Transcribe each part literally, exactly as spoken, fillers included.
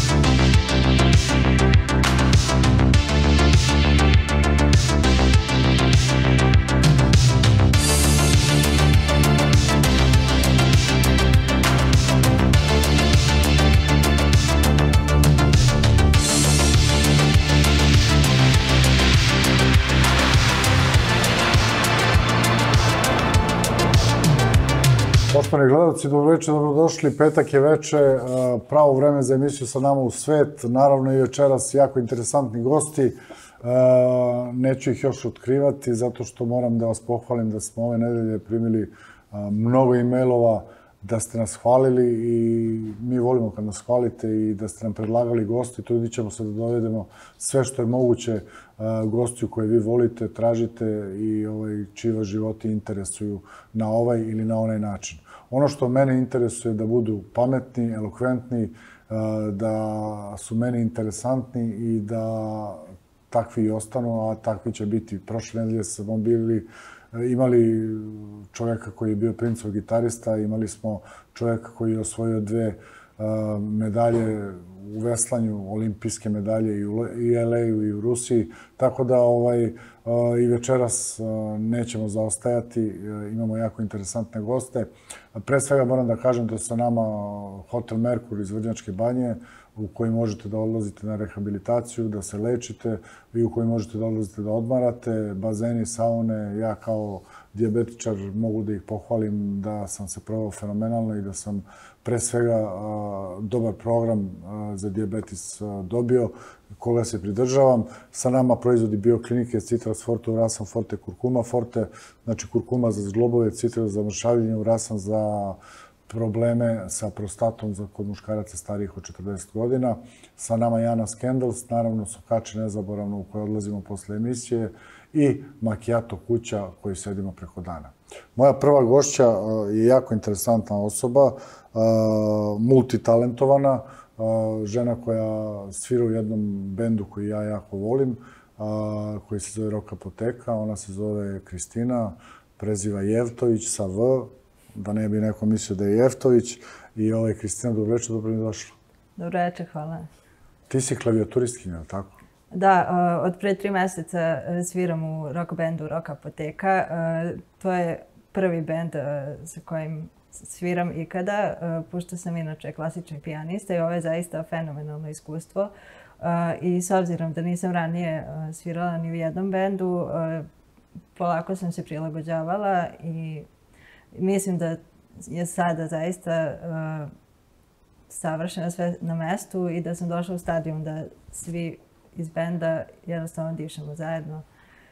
Poštovani gledalci, dobro večer, dobrodošli. Petak je veče, pravo vreme za emisiju Sa nama u svet. Naravno i večeras jako interesantni gosti. Neću ih još otkrivati zato što moram da vas pohvalim da smo ove nedelje primili mnogo e-mailova, da ste nas hvalili i mi volimo kad nas hvalite i da ste nam predlagali gosti. Trudit ćemo se da dovedemo sve što je moguće gostiju koje vi volite, tražite i čiji vas životi interesuju na ovaj ili na onaj način. Ono što mene interesuje je da budu pametni, elokventni, da su meni interesantni i da takvi i ostanu, a takvi će biti. Prošle nedelje smo bili imali čovjeka koji je bio Princov gitarista, imali smo čovjeka koji je osvojio dve medalje u veslanju, olimpijske medalje i u L A-u i u Rusiji, tako da i večeras nećemo zaostajati, imamo jako interesantne goste. Pre svega moram da kažem da sa nama Hotel Merkur iz Vrnjačke Banje, u koji možete da odlazite na rehabilitaciju, da se lečite i u koji možete da odlazite da odmarate, bazeni, saune. Ja kao dijabetičar mogu da ih pohvalim da sam se proveo fenomenalno i da sam pre svega dobar program za dijabetes dobio, koga se pridržavam. Sa nama proizvodi bioklinike Citras Forte, Urasan Forte, Kurkuma Forte, znači kurkuma za zglobove, Citras za mršavljenje, Urasan za probleme sa prostatom kod muškaraca starijih od četrdeset godina. Sa nama Jana Scandals, naravno Sokači nezaboravno u kojoj odlazimo posle emisije i Macchiato kuća koji sedimo preko dana. Moja prva gošća je jako interesantna osoba, multitalentovana, žena koja svira u jednom bendu koji ja jako volim, koji se zove Rock Apoteka. Ona se zove Kristina, preziva Jevtović sa V, da ne bi neko mislio da je Jeftović. I ovaj, Kristina, dobro večer, dobro mi došla. Dobro večer, hvala. Ti si klavijaturistkinja, ali tako? Da, od pre tri meseca sviram u rock bandu Rock Apoteka. To je prvi band sa kojim sviram ikada, pošto sam inače klasični pijanista i ovo je zaista fenomenalno iskustvo. I s obzirom da nisam ranije svirala ni u jednom bandu, polako sam se prilagođavala i mislim da je sada zaista savršeno sve na mestu i da sam došla u stadijum da svi iz benda jednostavno dišemo zajedno.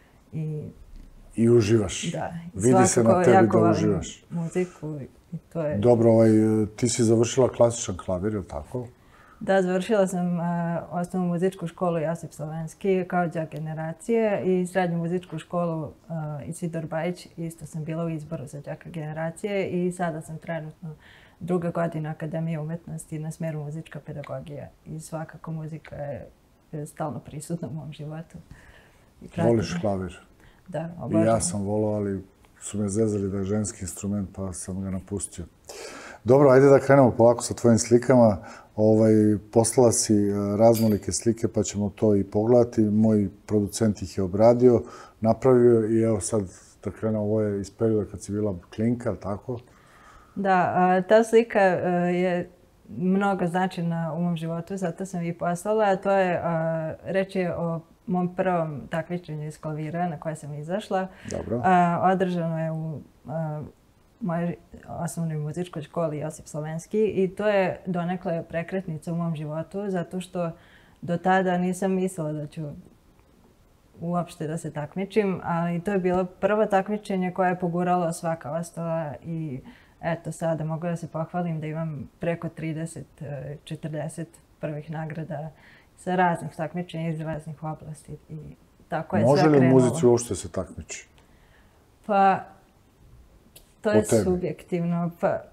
I uživaš. Da. Vidi se na tebi da uživaš. Muziku i to je... Dobro, ti si završila klasičan klavir, je li tako? Da, završila sam osnovnu muzičku školu Josip Slovenski kao đak generacije i srednju muzičku školu Isidor Bajić. Isto sam bila u izboru za đaka generacije i sada sam trenutno druga godina Akademije umetnosti na smeru muzička pedagogija. I svakako muzika je stalno prisutna u mom životu. Voliš klavir? Da, obožavam. I ja sam volao, ali su me zezali da je ženski instrument pa sam ga napustio. Dobro, ajde da krenemo polako sa tvojim slikama. Poslala si raznolike slike pa ćemo to i pogledati. Moj producent ih je obradio, napravio i evo sad da krenemo, ovo je iz perioda kad si bila klinka, tako? Da, ta slika je mnogo značajna u mom životu, zato sam i poslala. To je, reč je o mom prvom takmičenju iz klavira na koje sam izašla. Dobro. Održano je u mojoj osnovnoj muzičkoj školi Josip Slovenski i to je donekle prekretnica u mom životu zato što do tada nisam mislila da ću uopšte da se takmičim, ali to je bilo prvo takmičenje koje je poguralo svaka ostala i eto sada mogu da se pohvalim da imam preko trideset četrdeset prvih nagrada sa raznih takmičenja iz raznih oblasti i tako je sve krenulo. Može li u muzici uopšte se takmiči? Pa, to je subjektivno.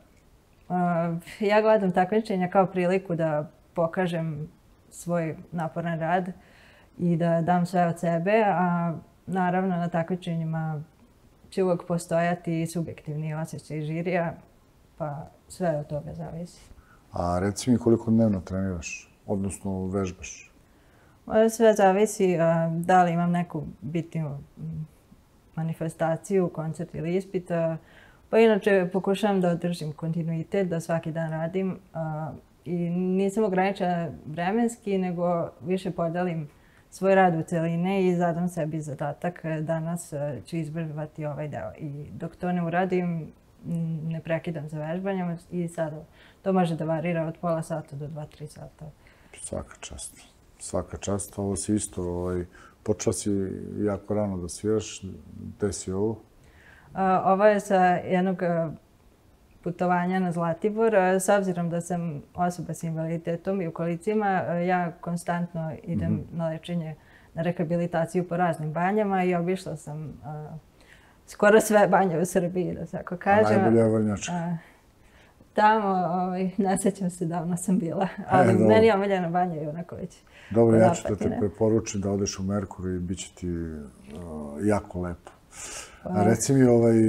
Ja gledam takmičenja kao priliku da pokažem svoj naporan rad i da dam sve od sebe, a naravno na takmičenjima će uvijek postojati i subjektivni osjećaj žirija, pa sve od toga zavisi. A reci mi koliko dnevno treniraš? odnosno vežbaš? Sve zavisi da li imam neku bitniju manifestaciju, koncert ili ispit. Pa inače pokušavam da održim kontinuitet, da svaki dan radim i nisam ograničena vremenski, nego više podelim svoj rad u celine i zadam sebi zadatak. Danas ću izvežbati ovaj deo i dok to ne uradim, ne prekidam za vežbanjem i sada to može da varira od pola sata do dva, tri sata. Svaka čast. Svaka čast. Ovo si isto, počela si jako rano da sviraš. Gde si ovo? Ovo je sa jednog putovanja na Zlatibor. S obzirom da sam osoba s invaliditetom i u kolicima, ja konstantno idem na lečenje, na rehabilitaciju po raznim banjama i obišla sam skoro sve banje u Srbiji, da se tako kažem. A najbolja je Vrnjačka? Tamo, ne sjećam se, davno sam bila, ali meni je omiljena banja i onako već. Dobro, ja ću da te preporučim da odeš u Merkur i bit će ti jako lepo. Reci mi,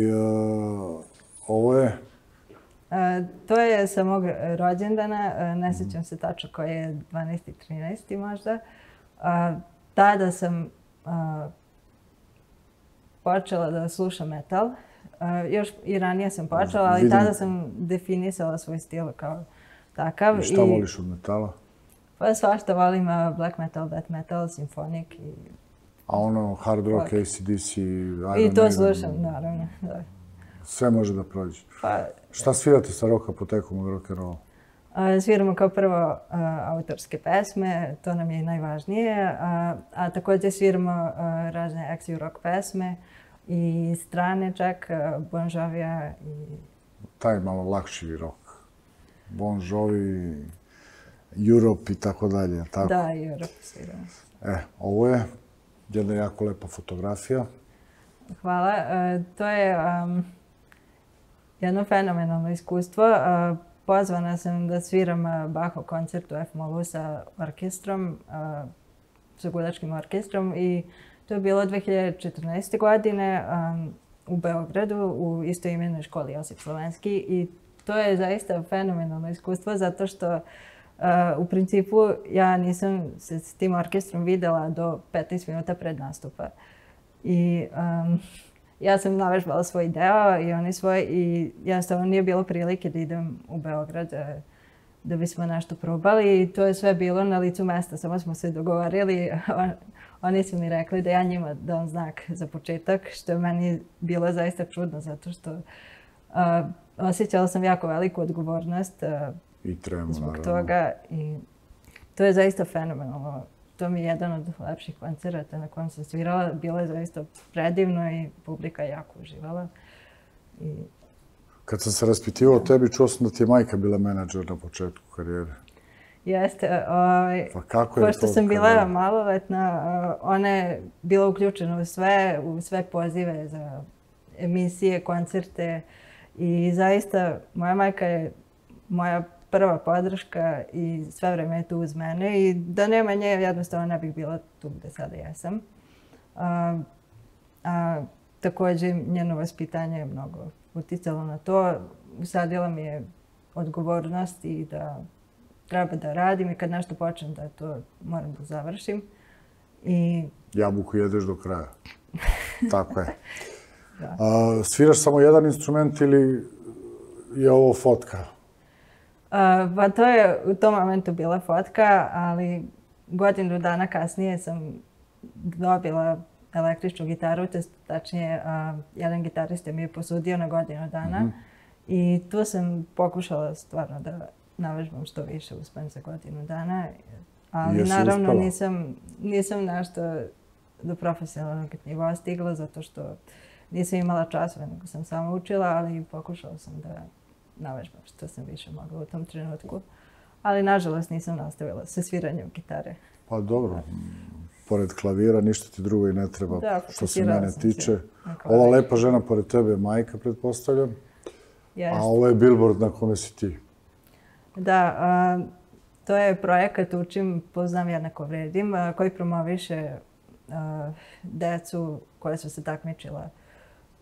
ovo je? To je sa mog rođendana, ne sjećam se tačno koji je dvanaesti trinaesti možda. Tada sam počela da slušam metal. Još i ranije sam počela, ali tada sam definisala svoj stil kao takav. I šta voliš od metala? Pa svašta volim, black metal, death metal, symphonic i... A ono hard rock, A C D C, Iron Maiden? I to slušam, naravno. Sve može da prođe. Šta svirate sa rock apotekom od rock'n'rolla? Sviramo kao prvo autorske pesme, to nam je i najvažnije, a također sviramo razne action rock pesme i strane čak, Bon Jovija i... Taj malo lakši rock. Bon Jovi, Europe i tako dalje, tako? Da, Europe sviramo. E, ovo je jedna jako lepa fotografija. Hvala. To je jedno fenomenalno iskustvo. Pozvana sam da sviram Bachov koncert u F-molu sa orkestrom, sa gudačkim orkestrom i to je bilo dve hiljade četrnaeste. godine u Beogradu u istoimenoj školi Josip Slovenski i to je zaista fenomenalno iskustvo zato što u principu ja nisam se s tim orkestrom videla do petnaest minuta pred nastupa. I ja sam navežbala svoj deo i oni svoj i jednostavno nije bilo prilike da idem u Beograd da bismo nešto probali i to je sve bilo na licu mesta, samo smo se dogovorili. Oni su mi rekli da ja njima dam znak za početak, što je meni bilo zaista čudno zato što osjećala sam jako veliku odgovornost zbog toga i to je zaista fenomenalno. To mi je jedan od lepših koncerata na kojem sam svirala. Bilo je zaista predivno i publika je jako uživala. Kad sam se raspitivao o tebi, čuo sam da ti je majka bila menadžer na početku karijere. Jeste. Pa kako je to? Pošto sam bila maloletna, ona je bila uključena u sve, u sve pozive za emisije, koncerte i zaista moja majka je moja prva podrška i sve vreme je tu uz mene i da nema nje jednostavno ne bih bila tu gde sada jesam. Također njeno vaspitanje je mnogo uticalo na to. Usadila mi je odgovornost i da treba da radim i kad nešto počnem da to moram da završim. Jabuku jedeš do kraja. Tako je. Sviraš samo jedan instrument ili je ovo fotka? Pa to je u tom momentu bila fotka, ali godinu dana kasnije sam dobila električnu gitaru, tačnije jedan gitarista mi je posudio na godinu dana i tu sam pokušala stvarno da navežbam što više uspem za godinu dana, ali naravno nisam nešto do profesionalnog nivoa stigla zato što nisam imala časove, nego sam samo učila, ali pokušala sam da navežbam što sam više mogla u tom trenutku. Ali, nažalost, nisam nastavila sa sviranjem gitare. Pa dobro, pored klavira ništa ti drugo i ne treba što se mene tiče. Ova lepa žena pored tebe je majka, pretpostavljam. A ovo je billboard na kome si ti. Da, to je projekat Učim, poznam, jednako vredim, koji promoviše decu koja su se takmičila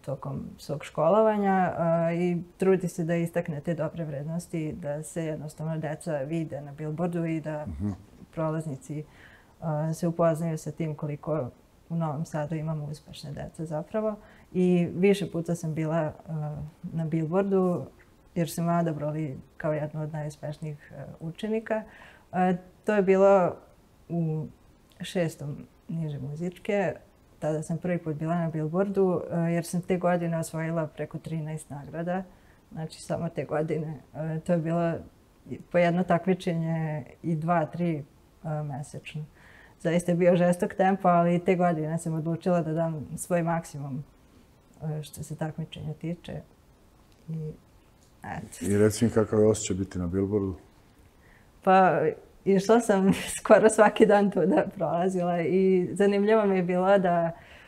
tokom svog školovanja i trudi se da istakne te dobre vrednosti, da se jednostavno deca vide na billboardu i da prolaznici se upoznaju sa tim koliko u Novom Sadu imamo uspešne dece zapravo. I više puta sam bila na billboardu jer su me odabrali kao jednu od najuspešnijih učenika. To je bilo u šestom niže muzičke. Tada sam prvi put bila na billboardu jer sam te godine osvojila preko trinaest nagrada. Znači samo te godine. To je bilo po jedno takmičenje i dva, tri mesečno. Zaista je bio žestok tempo, ali te godine sam odlučila da dam svoj maksimum što se takmičenja tiče. I, eto. I reci mi kakav je osjećaj biti na billboardu? Pa išla sam skoro svaki dan tu da prolazila i zanimljivo mi je bilo da,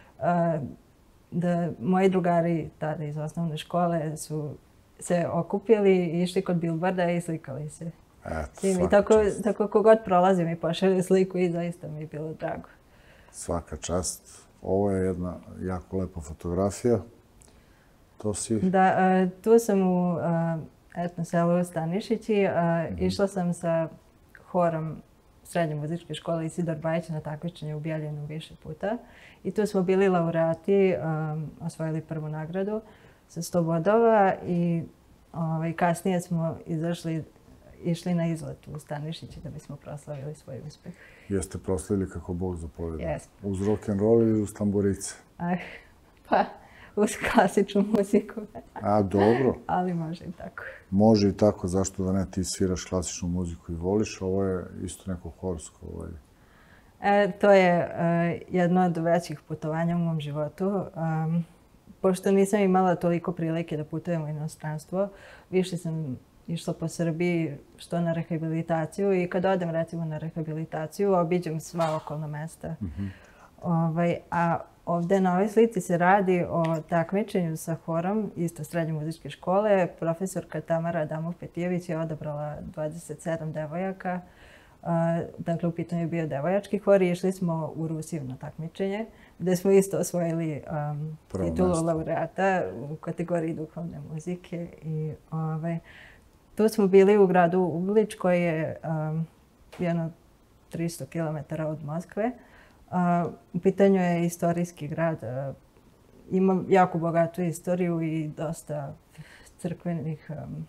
da moji drugari tada iz osnovne škole su se okupili i išli kod billboarda i slikali se. Eto, I tako, tako kogod prolazim i pošalju sliku i zaista mi je bilo drago. Svaka čast. Ovo je jedna jako lepa fotografija. To si... Da, tu sam u etno selu Stanišići. Išla sam sa horom srednje muzičke škole Isidor Bajić na takmičenje u Bijeljinu više puta. I tu smo bili laureati, osvojili prvu nagradu sa sto bodova i ovaj, kasnije smo izašli išli na izlet u Stanišići da bismo proslavili svoj uspeh. Jeste proslavili kako Bog zapoveda? Jesmo. Uz rock'n'roll ili uz tamburice? Ah, pa, uz klasičnu muziku. A, dobro. Ali može i tako. Može i tako, zašto da ne, ti sviraš klasičnu muziku i voliš, ovo je isto neko horsko. Ovaj. E, to je e, jedno od većih putovanja u mom životu. Um, pošto nisam imala toliko prilike da putujem u inostranstvo, više sam išla po Srbiji što na rehabilitaciju i kad odem recimo na rehabilitaciju obiđem sva okolna mesta. Mm-hmm. ovaj, a ovdje na ovoj slici se radi o takmičenju sa horom isto srednje muzičke škole. Profesorka Tamara Adamov-Petijević je odabrala dvadeset sedam devojaka. Uh, dakle, u pitanju je bio devojački hor i išli smo u Rusiju na takmičenje gdje smo isto osvojili um, titulu laureata u kategoriji duhovne muzike. I, ovaj, tu smo bili u gradu Uglič koji je um, jedno tristo kilometara od Moskve. Uh, u pitanju je istorijski grad. Uh, ima jako bogatu istoriju i dosta crkvenih um,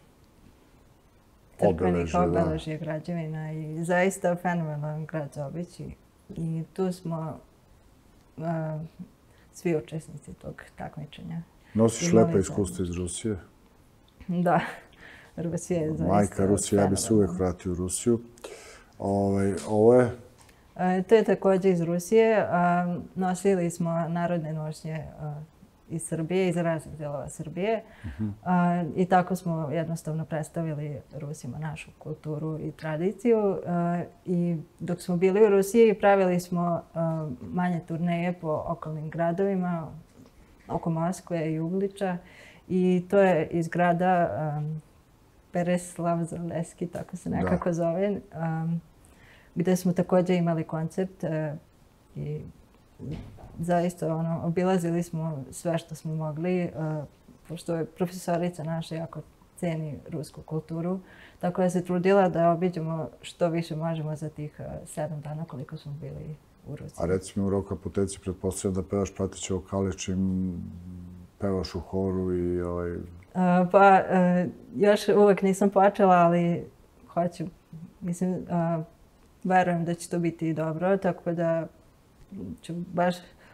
crkvenih obeležja građevina i zaista fenomenalan grad za obići. I tu smo uh, svi učesnici tog takmičenja. Nosiš lepa iskustva iz Rusije? Da. Rusija je zaista... Majka Rusija, ja bi se uvijek vratio u Rusiju. Ove, ovo je? E, to je također iz Rusije. A, nosili smo narodne nošnje a, iz Srbije, iz raznih delova Srbije. Uh-huh. a, I tako smo jednostavno predstavili Rusima našu kulturu i tradiciju. A, I dok smo bili u Rusiji, pravili smo a, manje turneje po okolnim gradovima, oko Moskve i Ugliča. I to je iz grada a, Pereslav-Zaleski, tako se nekako da. zove, um, gdje smo također imali koncert uh, i zaista ono, obilazili smo sve što smo mogli, uh, pošto je profesorica naša jako ceni rusku kulturu, tako da se trudila da obiđemo što više možemo za tih uh, sedam dana koliko smo bili u Rusiji. A recimo u Rock Apoteci pretpostavljam da pevaš prateće vokale čim pevaš u horu i ovaj... Uh, pa, uh, još uvijek nisam počela, ali hoću. Mislim, uh, verujem da će to biti dobro, tako da ću baš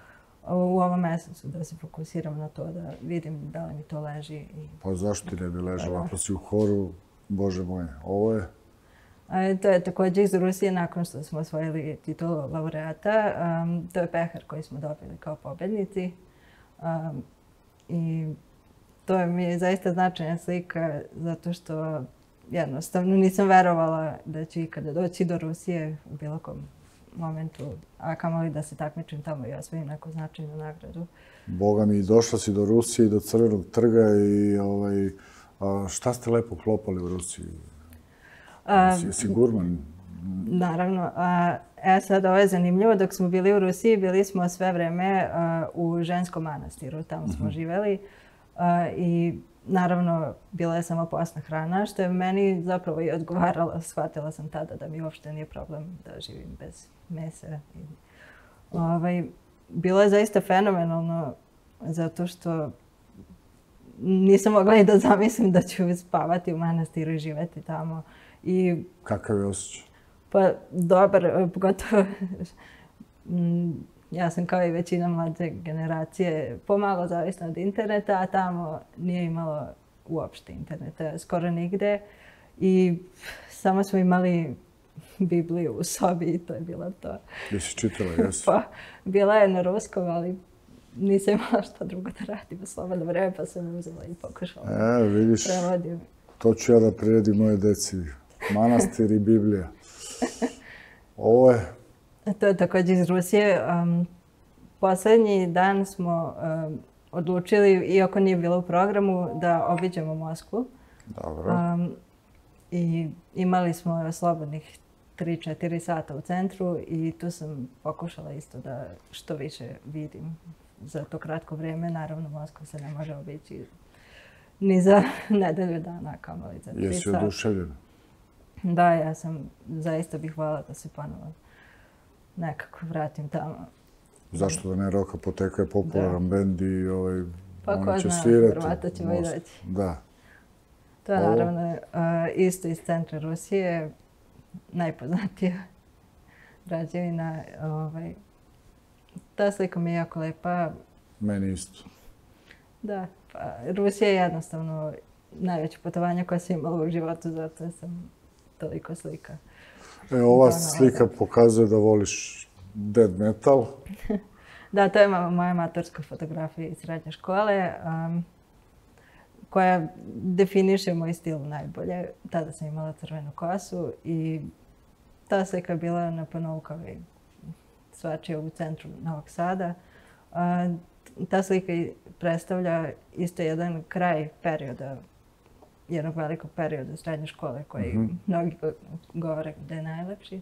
u ovom mjesecu da se fokusiram na to, da vidim da li mi to leži. I... Pa zašto ti ne bi ležala? Ako si u horu, Bože moj, ovo je? Uh, to je također iz Rusije nakon što smo osvojili titulu laureata. Um, to je pehar koji smo dobili kao pobednici. Um, I to mi je zaista značajna slika zato što jednostavno nisam verovala da ću ikada doći do Rusije u bilo kom momentu, a kamoli da se takmičim tamo i osvojim neku značajnu nagradu. Boga mi, došla si do Rusije i do Crvenog trga i ovaj, a, šta ste lepo klopali u Rusiji? A, si, si gurman? Naravno. A, E sad, ovo je zanimljivo, dok smo bili u Rusiji, bili smo sve vreme uh, u ženskom manastiru, tamo smo Mhm. živjeli uh, i naravno bila je samo posna hrana, što je meni zapravo i odgovaralo. Shvatila sam tada da mi uopšte nije problem da živim bez mesa. I, ovaj, bilo je zaista fenomenalno zato što nisam mogla i da zamislim da ću spavati u manastiru i živjeti tamo. I Kakav je osjećaj? pa dobar, pogotovo mm, ja sam kao i većina mlade generacije pomalo zavisna od interneta, a tamo nije imalo uopšte interneta, skoro nigde. I samo smo imali Bibliju u sobi i to je bilo to. Jesi čitala, jesi? Pa, bila je na ruskom, ali nisam imala šta drugo da radim u slobodno vreme, pa sam uzela i pokušala. E, vidiš, Prevodim. to ću ja da priredim moje deci. Manastir i Biblija. Ovo je... To je također iz Rusije. Um, posljednji dan smo um, odlučili, iako nije bilo u programu, da obiđemo Moskvu. Dobro. Um, I imali smo slobodnih tri četiri sata u centru i tu sam pokušala isto da što više vidim za to kratko vrijeme. Naravno, Moskva se ne može obići ni za nedelju dana, kamoli za tri Jesi sata. oduševljena? Da, ja sam zaista bih voljela da se ponovo nekako vratim tamo. Zašto da ne, Rock Apoteka je popularan bend i ovaj, Pa ko oni će zna, svirati. verovatno ćemo i Most. doći. Da. To je Ovo- naravno uh, isto iz centra Rusije, najpoznatija građevina. Ovaj, ta slika mi je jako lepa. Meni isto. Da, pa Rusija je jednostavno najveće putovanje koje sam imala u životu, zato sam toliko slika. E, ova Da, slika pokazuje da voliš death metal. Da, to je ma- moja amatorska fotografija iz srednje škole, um, koja definiše moj stil najbolje. Tada sam imala crvenu kosu i ta slika je bila na panovu kao i svačija u centru Novog Sada. A, ta slika i predstavlja isto jedan kraj perioda, jednog velikog perioda srednje škole koji Mhm. mnogi go- govore da je najlepši.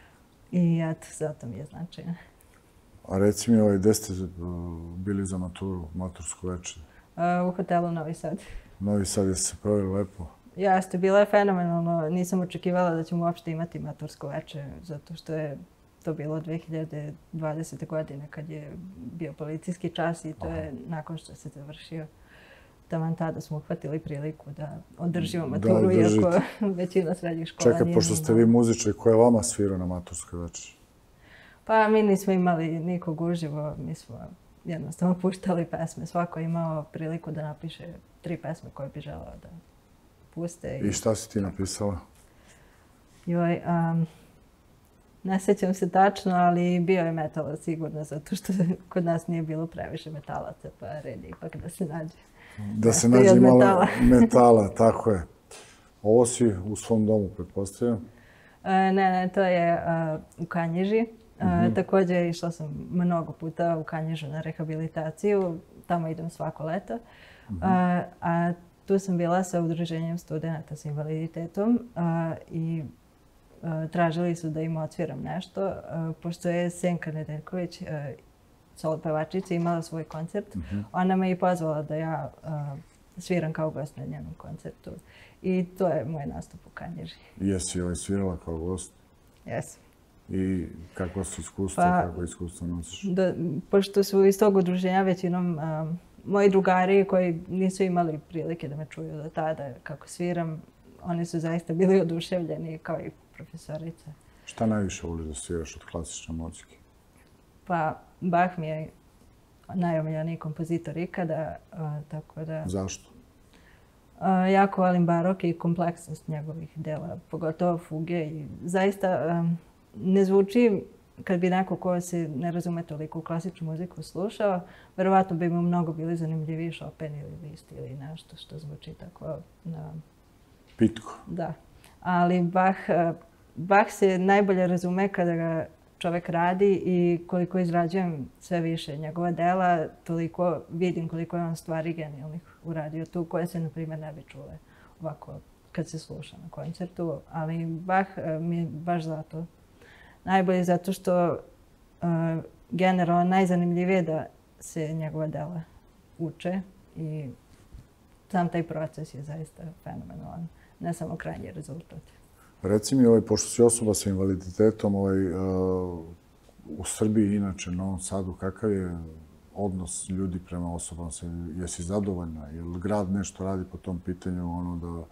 I eto, zato mi je značajno. A reci mi, ovaj, gde ste uh, bili za maturu, matursku večer? A, u hotelu Novi Sad. Novi Sad, jeste se proveli lepo? Jeste, bilo je fenomenalno. Nisam očekivala da ćemo uopšte imati matursko večer, zato što je to bilo dve hiljade dvadesete. godine kad je bio policijski čas i to je nakon što se završio. Taman tada smo uhvatili priliku da održimo Da maturu, održite. iako većina srednjih škola Čekaj, nije pošto ste imala. vi muzičari, ko je vama svirao na maturskoj večer? Pa mi nismo imali nikog uživo, mi smo jednostavno puštali pesme. Svako je imao priliku da napiše tri pesme koje bi želeo da puste. I šta si ti napisala? Joj, um, ne sjećam se tačno, ali bio je metala sigurno, zato što kod nas nije bilo previše metalaca, pa red je ipak da se nađe. Da se Nešto i nađe od malo metala. metala, tako je. Ovo si u svom domu, pretpostavljam. E, ne, ne, to je uh, u Kanjiži. Uh, Mhm. Također išla sam mnogo puta u Kanjižu na rehabilitaciju, tamo idem svako leto. Mhm. Uh, a tu sam bila sa udruženjem studenata s invaliditetom uh, i uh, tražili su da im odsviram nešto, uh, pošto je Senka Nedeljković, uh, solo pevačica, imala svoj koncert. Mhm. Ona me i pozvala da ja uh, sviram kao gost na njenom koncertu. I to je moj nastup u Kanjiži. Jesi ovaj svirala kao gost? Jesam. I kakva su iskustva, Pa- kako iskustva nosiš? Da, pošto su iz tog udruženja većinom um, moji drugari koji nisu imali prilike da me čuju do tada kako sviram, oni su zaista bili oduševljeni kao i profesorica. Šta najviše voliš da sviraš od klasične muzike? Pa Bach mi je najomiljeniji kompozitor ikada, uh, tako da Zašto? uh, jako volim barok i kompleksnost njegovih dela, pogotovo fuge. I zaista um, ne zvuči, kad bi neko ko se ne razume toliko u klasičnu muziku slušao, verovatno bi mu mnogo bili zanimljiviji Chopin ili Liszt ili nešto što zvuči tako, na, Pitko. da. Ali Bach, uh, Bach se najbolje razume kada ga čovjek radi i koliko izrađujem sve više njegova dela, toliko vidim koliko je on stvari genijalnih uradio tu, koje se, na primjer, ne bi čule ovako kad se sluša na koncertu. Ali Bach uh, mi je baš zato najbolji zato što uh, generalno najzanimljivije je da se njegova dela uče i sam taj proces je zaista fenomenalan, ne samo krajnji rezultat. Reci mi, ovaj, pošto si osoba sa invaliditetom, ovaj, uh, u Srbiji, inače, na Novom Sadu, kakav je odnos ljudi prema osobama sa invaliditetom? Jesi zadovoljna? Je li grad nešto radi po tom pitanju, ono da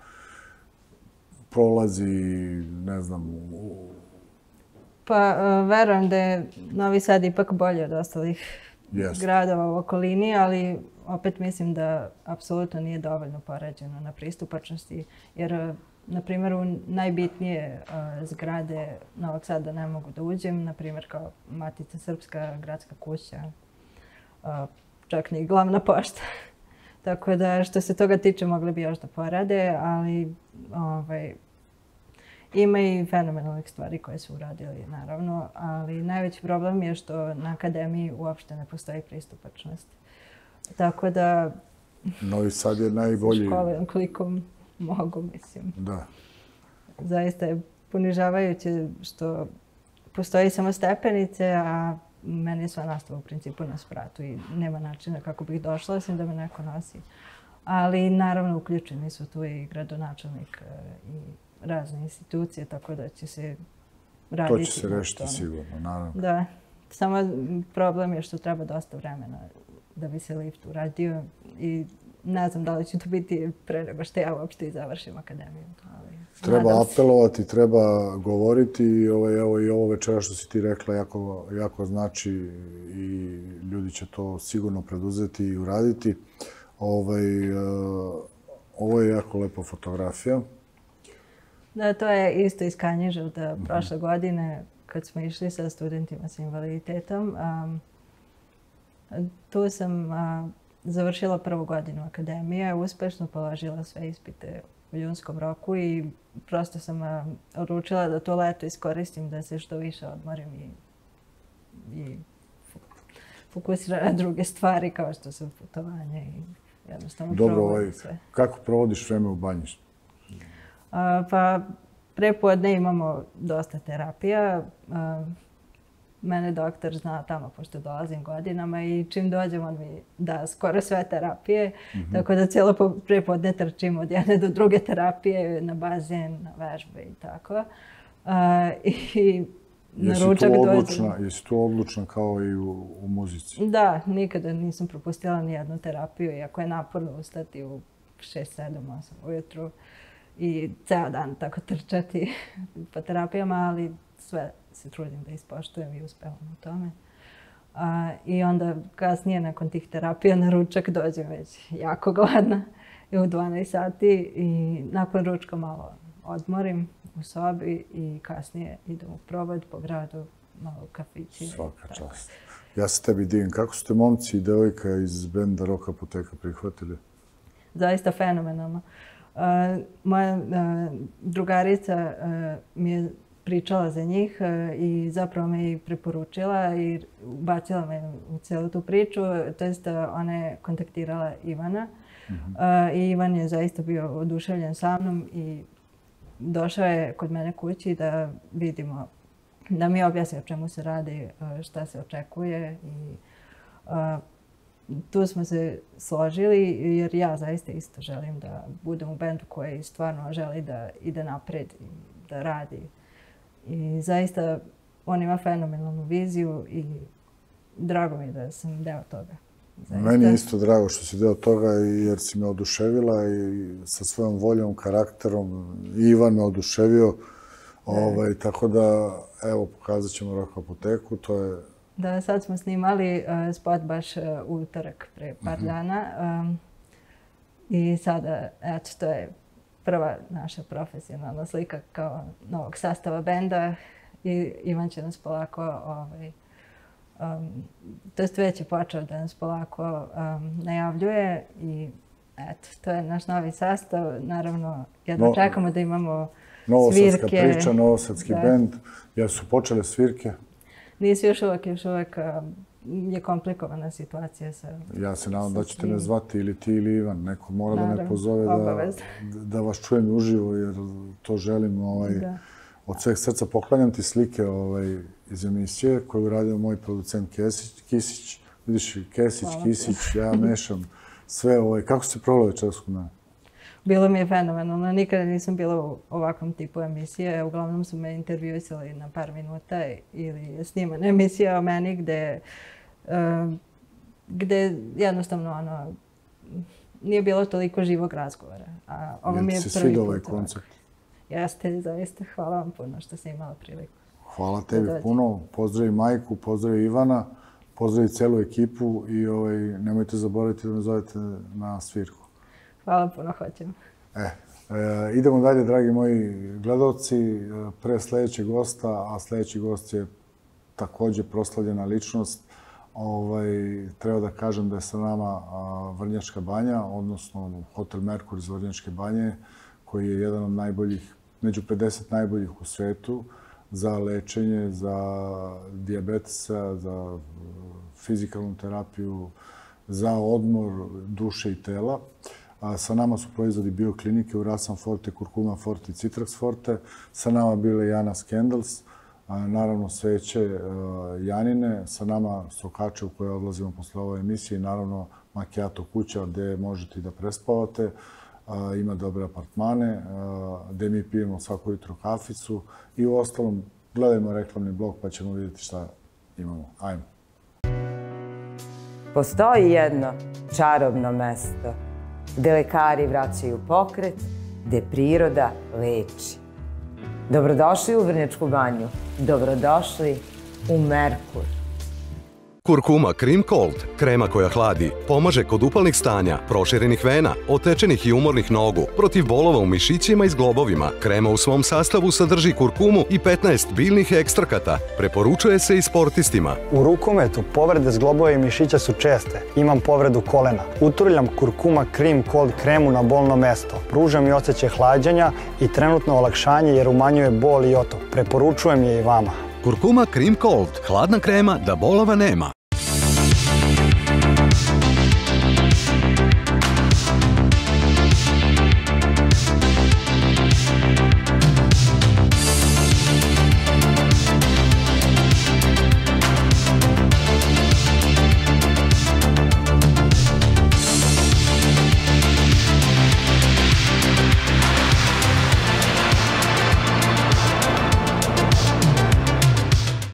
prolazi, ne znam... U... Pa, uh, verujem da je Novi Sad ipak bolje od ostalih Yes. gradova u okolini, ali opet mislim da apsolutno nije dovoljno poređeno na pristupačnosti, jer, na primjer, u najbitnije uh, zgrade Novog Sada ne mogu da uđem, na primjer kao Matica Srpska, Gradska kuća, uh, čak ni glavna pošta. Tako da, što se toga tiče, mogli bi još da porade, ali ovaj, ima i fenomenalnih stvari koje su uradili, naravno, ali najveći problem je što na akademiji uopšte ne postoji pristupačnost. Tako da... Novi Sad je najbolji... Škole, koliko mogu, mislim. Da. Zaista je ponižavajuće što postoji samo stepenice, a meni je sva nastava u principu na spratu i nema načina kako bih došla, osim da me neko nosi. Ali naravno uključeni su tu i gradonačelnik i razne institucije, tako da će se raditi. To će se rešiti sigurno, naravno. Da. Samo problem je što treba dosta vremena da bi se lift uradio i ne znam da li će to biti pre nego što ja uopšte i završim akademiju. Ali treba apelovati, treba govoriti i ovo, evo, i ovo večera što si ti rekla jako, jako znači i ljudi će to sigurno preduzeti i uraditi. Ovaj, uh, ovo je jako lepa fotografija. Da, to je isto iz Kanjiževda prošle godine kad smo išli sa studentima sa invaliditetom. Um, tu sam uh, završila prvu godinu akademije, uspešno položila sve ispite u junskom roku i prosto sam uh, odlučila da to leto iskoristim da se što više odmorim i, i fokusiram na druge stvari kao što su putovanje i jednostavno Dobro, ovaj, sve. Kako provodiš vreme u banji? A, pa, prepodne imamo dosta terapija. A, mene doktor zna tamo, pošto dolazim godinama i čim dođem on mi da skoro sve terapije. Mm-hmm. Tako da cijelo prepodne trčim od jedne do druge terapije, na bazen, na vežbe i tako. A, i na ručak dođem. Jesi tu odlučna kao i u, u muzici? Da, nikada nisam propustila ni jednu terapiju, iako je naporno ustati u šest, sedam, osam ujutru i ceo dan tako trčati po terapijama, ali sve se trudim da ispoštujem i uspevam u tome. A, I onda kasnije, nakon tih terapija, na ručak dođem već jako gladna u dvanaest sati i nakon ručka malo odmorim u sobi i kasnije idem u provod po gradu, malo u kafići. Svaka čast. Ja se tebi divim. Kako su te momci i devojka iz benda Rock Apoteka prihvatili? Zaista fenomenalno. Uh, moja uh, drugarica uh, mi je pričala za njih uh, i zapravo me i preporučila i ubacila me u cijelu tu priču. To jest, uh, ona je kontaktirala Ivana mm-hmm. uh, i Ivan je zaista bio oduševljen sa mnom i došao je kod mene kući da vidimo, da mi objasni o čemu se radi, uh, šta se očekuje i uh, tu smo se složili jer ja zaista isto želim da budem u bendu koji stvarno želi da ide napred i da radi. I zaista on ima fenomenalnu viziju i drago mi je da sam deo toga. Zaista. Meni je isto drago što si deo toga jer si me oduševila i sa svojom voljom, karakterom. Ivan me oduševio. Ovaj, tako da, evo, pokazat ćemo Rock Apoteku. To je... Da, sad smo snimali uh, spot baš uh, utorak pre par mm-hmm. dana. Um, I sada, eto, to je prva naša profesionalna slika kao novog sastava benda. I Ivan će nas polako, ovaj, um, to jest već je počeo da nas polako um, najavljuje. I eto, to je naš novi sastav. Naravno, jedno no, čekamo da imamo novosadska svirke. Novosadska priča, novosadski da. Bend. Jesu su počele svirke? Nisu još uvijek, još uvijek je komplikovana situacija sa... Ja se nadam da ćete me zvati ili ti ili Ivan. Neko mora Naravno, da me pozove da, da vas čujem uživo jer to želim. Ovaj, od sveg srca poklanjam ti slike iz emisije koju je uradio moj producent Kisić. Vidiš, Kesić, Kisić, ja mešam sve. Kako si se provela večeras kod mene? Bilo mi je fenomenalno. Nikada nisam bila u ovakvom tipu emisije. Uglavnom su me intervjuisali na par minuta ili je snimana emisija o meni gde gde jednostavno ono nije bilo toliko živog razgovora. Jel ti se sviđa ovaj koncept? Jeste, zaista. Hvala vam puno što sam imala priliku. Hvala tebi puno. Pozdravi majku, pozdravi Ivana, pozdravi celu ekipu i nemojte zaboraviti da me zovete na svirku. Hvala puno, hoćem. Idemo dalje, dragi moji gledalci. Pre sljedećeg gosta, a sljedeći gost je također proslavljena ličnost, treba da kažem da je sa nama Vrnjačka banja, odnosno Hotel Merkur iz Vrnjačke banje, koji je jedan od najboljih, među pedeset najboljih u svetu za lečenje, za dijabetesa, za fizikalnu terapiju, za odmor duše i tela. Sa nama su proizvodi bioklinike Urasan Forte, Kurkuma Forte i Citrax Forte. Sa nama bile Janas Candles, naravno sveće Janine. Sa nama sokače u koje odlazimo posle ove emisije i naravno Macchiato kuća gde možete i da prespavate. Ima dobre apartmane, gde mi pijemo svako jutro kaficu i u ostalom gledajmo reklamni blog pa ćemo vidjeti šta imamo. Ajmo. Postoji jedno čarobno mesto gde lekari vraćaju pokret, gde priroda leči. Dobrodošli u Vrnjačku banju. Dobrodošli u Merkur. Kurkuma Cream Cold, krema koja hladi, pomaže kod upalnih stanja, proširenih vena, otečenih i umornih nogu, protiv bolova u mišićima i zglobovima. Krema u svom sastavu sadrži kurkumu i petnaest biljnih ekstrakata. Preporučuje se i sportistima. U rukometu povrede zglobova i mišića su česte. Imam povredu kolena. Utrljam Kurkuma Cream Cold kremu na bolno mesto. Pruža mi osjećaj hlađenja i trenutno olakšanje jer umanjuje bol i otok. Preporučujem je i vama. Kurkuma Cream Cold, hladna krema da bolova nema.